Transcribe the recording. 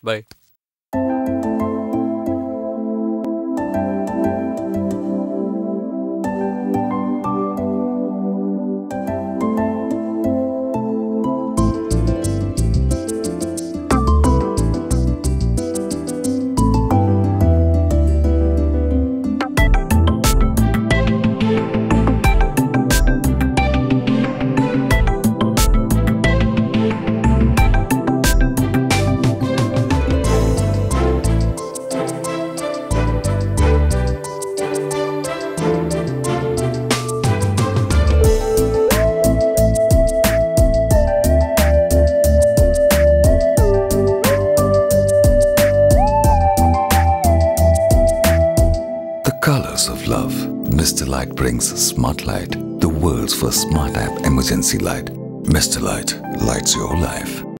Bye. Colors of love. Mr. Light brings Smart Light, the world's first smart app emergency light. Mr. Light lights your life.